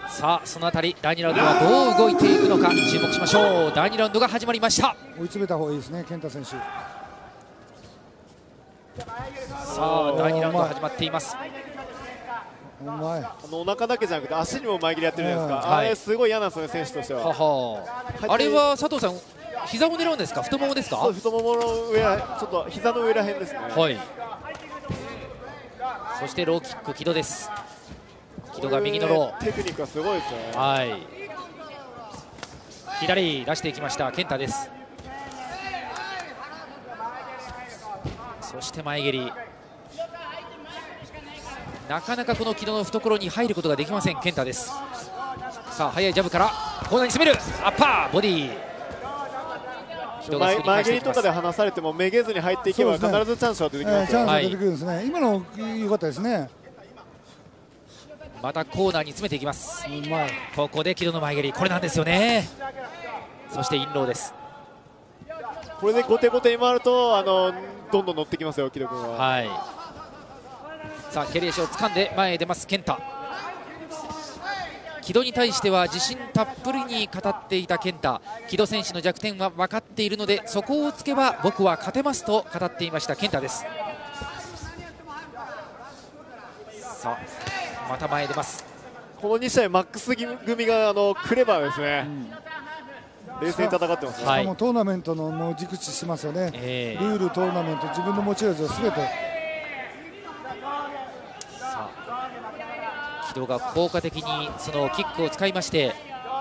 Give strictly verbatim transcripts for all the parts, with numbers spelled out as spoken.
さあそのあたりだいにラウンドはどう動いていくのか注目しましょう。だいにラウンドが始まりました。 追い詰めた方がいいですね、健太選手。 さあだいにラウンド始まっています。 うまい。 あのお腹だけじゃなくて足にも前蹴りやってるじゃないですか、 はい、 あれすごい嫌なんですよね、選手としては。 ははあれは佐藤さん、膝を狙うんですか、太ももですか。 そう、太ももの上、ちょっと膝の上らへんですね。 はい。そしてローキック、木戸です。木戸が右のロー、 テクニックがすごいですね。 はい、左出していきました健太です。そして前蹴り、なかなかこの木戸の懐に入ることができません健太です。さあ速いジャブからコーナーに攻める、アッパーボディー、 前, 前蹴りとかで離されてもめげずに入っていけば必ずチャンスは出てきますよ、 えー、チャンスが出てくるんですね、はい、今の良かったですね。 またコーナーに詰めていきます。 うまい。 ここで木戸の前蹴り、これなんですよね。そしてインローです。 これで後手後手に回るとあのどんどん乗ってきますよ、木戸君は。 はい。さあ蹴り足を掴んで前へ出ます健太。木戸に対しては自信たっぷりに語っていた健太。木戸選手の弱点は分かっているのでそこをつけば僕は勝てますと語っていました健太です。さあまた前へ出ます。 このに試合マックス組があのクレバーですね、うん、冷静に戦ってますね。 しかもトーナメントのもう軸地してますよね、えー、ルール、トーナメント、自分の持ち味をすべて。 さあ木戸が効果的にそのキックを使いまして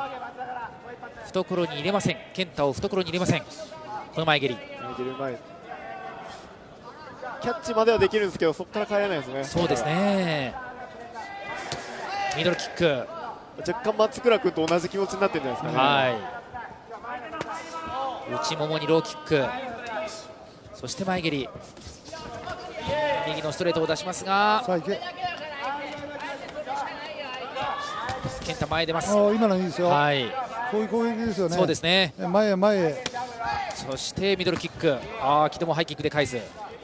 懐に入れません。健太を懐に入れません。この前蹴り、 前蹴りうまい。キャッチまではできるんですけどそこから帰れないですね。 そうですね。ミドルキック、 若干松倉君と同じ気持ちになってるんじゃないですかね。 はい、内ももにローキック、そして前蹴り、右のストレートを出しますが健太前へ出ます。 今のいいですよ、はい、こういう攻撃ですよね。 そうですね、 前へ前へ。 そしてミドルキック、ああ木戸もハイキックで返す。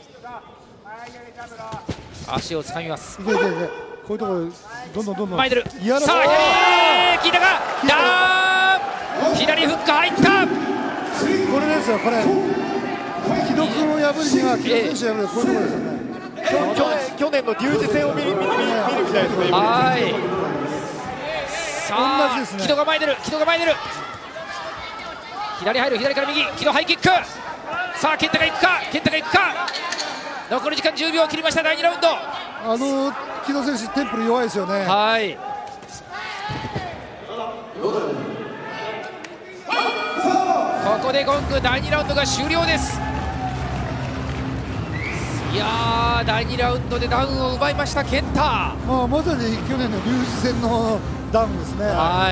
足を掴みます。 いけいけいけ、こういうところどんどんどんどん前出る。さあ左聞いたか、だ左フック入った。 これですよ、これ木戸君を破るには木戸選手を破る、こういうところですよね。 去年去年の龍二戦を見る見る見るみたいですね。 はい。さあ木戸が前出る、木戸が前出る。左入る、左から右、木戸ハイキック。さあ健太が行くか、健太が行くか。残り時間じゅうびょうを切りました。だいにラウンド。 あの木戸選手テンプル弱いですよね。 はい。ここでゴング、だいにラウンドが終了です。いやーだいにラウンドでダウンを奪いました健太。まあまさに去年の龍二戦のダウンですね。 はい。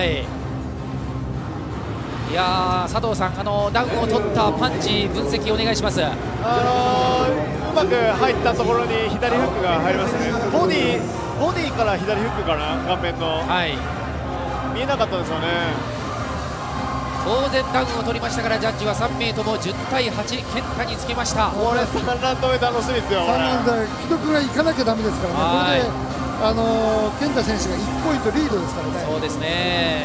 いや佐藤さん、あのダウンを取ったパンチ分析お願いします。 あのー、うまく入ったところに左フックが入りましたね。ボディボディから左フックかな、顔面の、はい、見えなかったですよね。 当然ダウンを取りましたからジャッジはさん名ともじゅうたいはち健太につけました。 これさんラウンド目楽しみですよ。 さんラウンド木戸君が行かなきゃだめですからね。これで、あのー、健太選手がいちポイントリードですからね。 そうですね。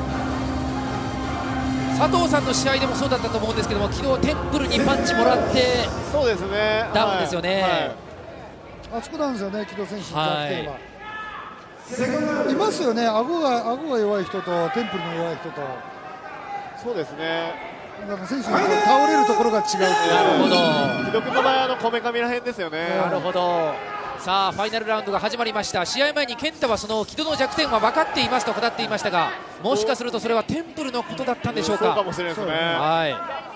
佐藤さんの試合でもそうだったと思うんですけども、昨日テンプルにパンチもらってそうですね、 ダウンですよね。はいはい、 あそこなんですよね、木戸選手の弱点は。はい、いますよね、顎が顎が弱い人とテンプルの弱い人と。 そうですね。 だから選手が倒れるところが違う。なるほど。 木戸君の場合、あのこめかみらへんですよね。 なるほど。さあファイナルラウンドが始まりました。試合前に健太はその木戸の弱点は分かっていますと語っていましたが、もしかするとそれはテンプルのことだったんでしょうか。 そうかもしれないですね。 はい。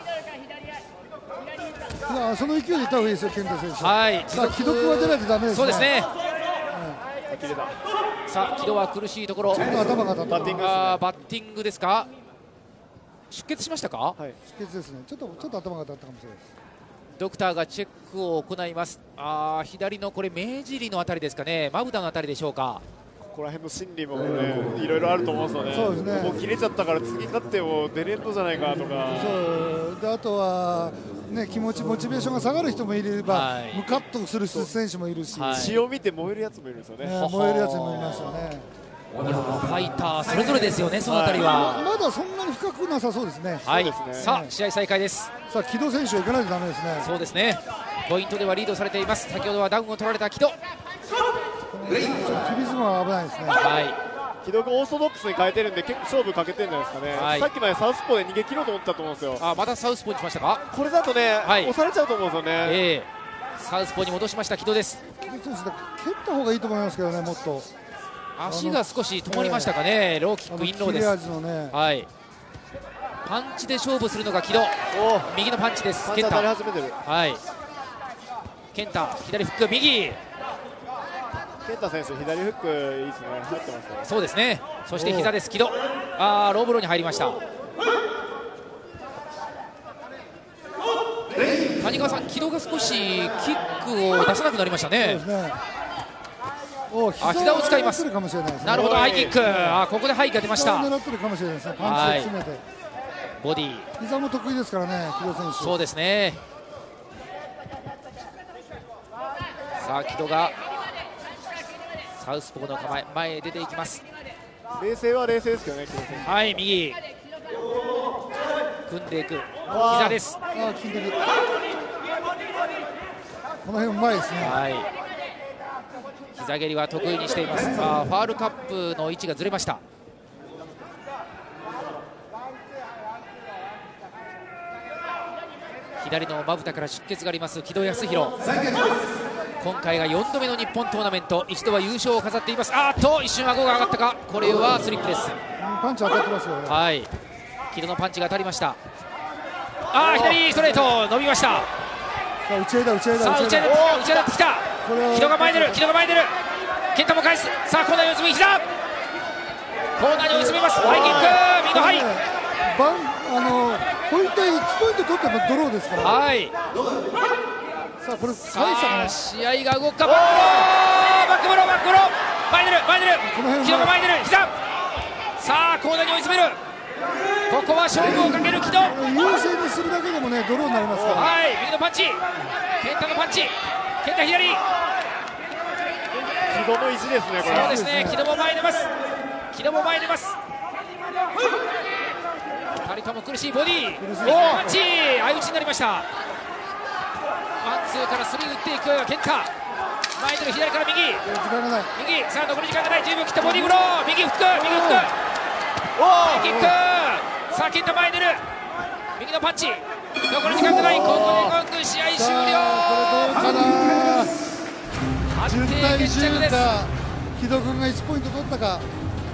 いや、その勢いでいった方がいいですよ、健太選手。 はい。 さあ木戸君は出ないとダメですね。 そうですね。 うん、 さあ木戸は苦しいところ。 ちょっと頭が当たった。 バッティングですね。 バッティングですか。出血しましたか。 はい、出血ですね。ちょっとちょっと頭が当たったかもしれないです。 ドクターがチェックを行います。あ左のこれ目尻のあたりですかね、まぶたのあたりでしょうか。 ここら辺の心理もね、いろいろあると思うんですよね。 そうですね。 もう切れちゃったから次勝っても出れんのじゃないかとか。 そうで、あとはね、気持ちモチベーションが下がる人もいれば、はい、ムカッとする選手もいるし、 はい、血を見て燃えるやつもいるんですよね。 ね、燃えるやつもいますよね。 いやファイターそれぞれですよね、そのあたりは。 まだそんなに深くなさそうですね。 はい、 そうですね。 さあ試合再開です。 さあ木戸選手は行かないとダメですね。 そうですね、ポイントではリードされています。先ほどはダウンを取られた木戸。 厳しくは危ないですね。 はい、 木戸がオーソドックスに変えてるんで結構勝負かけてるんじゃないですかね、 はい、 さっきまでサウスポーで逃げ切ろうと思ったと思うんですよ。 あまたサウスポーにしましたか。 これだとね、 はい、 押されちゃうと思うんですよね。 えー、サウスポーに戻しました木戸です。 木戸選手だ蹴った方がいいと思いますけどね、もっと足が少し止まりましたかね。ローキックインローです。 切れ味のね、 はい、パンチで勝負するのが木戸。右のパンチです。 パンチ当たり始めてる。 はい、健太左フック右。 健太選手左フックいいですね、入ってますね。 そうですね。そして膝です木戸。あーローブローに入りました。谷川さん、木戸が少しキックを出さなくなりましたね。 そうですね。おあ膝を使います。 かもしれないですね。 なるほど、ハイキック。あここでハイが出ました。 膝を狙ってるかもしれないですね。パンチで詰めて。 ボディ膝も得意ですからね、木戸選手。 そうですね。さあ木戸がサウスポーの構え、前へ出ていきます。 冷静は冷静ですけどね、木戸選手。 はい、右組んでいく膝です。 あー効いてる。この辺うまいですね。 はい、膝蹴りは得意にしています。あファールカップの位置がずれました。左のまぶたから出血があります木戸康弘。今回がよんどめの日本トーナメント、一度は優勝を飾っています。あーっと一瞬顎が上がったか、これはスリップです。 パンチ当たってますよね。 はい、木戸のパンチが当たりました。あー左ストレート伸びました。 さあ打ち合いだ打ち合いだ。 さあ打ち上がって打ち上がってきた。木戸が前に出る木戸が前に出る。健太も返す。さあコーナーに追い詰め膝。コーナーに追い詰めます。ハイキック右のハイ。 バンあのポイントいちポイント取ってもドローですから。 はい。 さあこれさあ返したかな。 試合が動くか。バックブローバックブローバックブロー前に出る前に出る。木戸が前に出る膝。さあコーナーに追い詰める。ここは勝負をかける木戸。 優勢にするだけでもねドローになりますから。 はい右のパンチ。健太のパンチ。健太左。 木戸の意地ですねこれ。 そうですね。木戸も前に出ます。木戸も前に出ます。ふたりとも苦しいボディ。パンチ相打ちになりました。ワンツーからスリー打っていく健太。前に出る左から右。 時間がない。 右さあ残り時間がない。じゅうびょう切ったボディブロー右フック右フックハイキック。さあ健太前に出る右のパンチ。残り時間がない。ここでゴング試合終了。 これどうかな。じゅうたい決じゅう着です。 か。木戸君がいちポイント取ったか。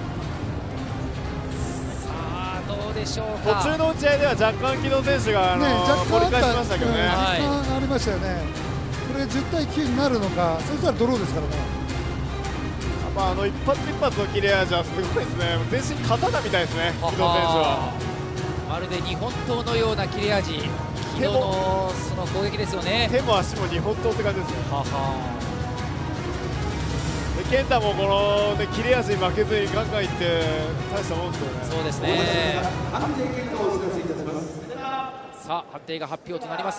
どうでしょうか。 途中の打ち合いでは若干木戸選手があのね若干盛り返しましたけどね。 うんはい若干ありましたよね。これじゅうたいきゅうになるのか。そしたらドローですからね。 まああの一発一発の切れ味はすごいですね。全身刀みたいですね木戸選手は。 まるで日本刀のような切れ味。木戸のその攻撃ですよね。 手も足も日本刀って感じですね。 ははで健太もこの、ね、切れ味に負けずにガンガンいって大したもんですよね。 そうですね。さあ判定が発表となります。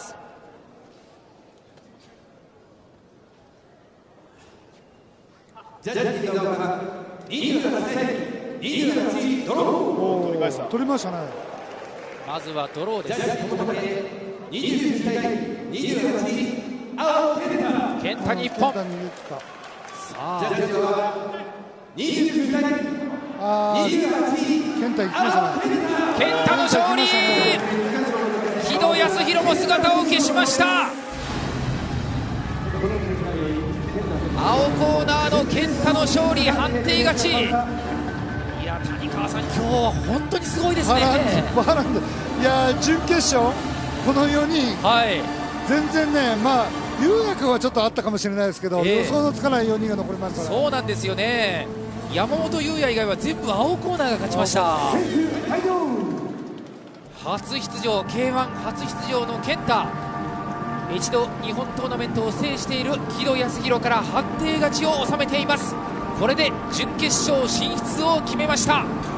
ジャッジ結果はにじゅうはちたいにじゅうはちドロー。 おー取り返した。 取りましたね。 まずはドローです。 にじゅうきゅうたいにじゅうはち青健太。 健太日本。 健太逃げ切った。 さジャッジ結果はにじゅうきゅうたいあーにじゅうはち健太行きましたね。 あ健太の勝利。木戸康弘も姿を消しました。青コーナーの健太の勝利、判定勝ち。いや谷川さん、今日は本当にすごいですね。 波乱で、いや準決勝このよにん、 はい、 全然ね、まあ優也君はちょっとあったかもしれないですけど、 えー、 予想のつかないよにんが残りましたから。 そうなんですよね。山本優也以外は全部青コーナーが勝ちました。初出場 ケーワン 初出場の健太、一度日本トーナメントを制している木戸康弘から判定勝ちを収めています。これで準決勝進出を決めました。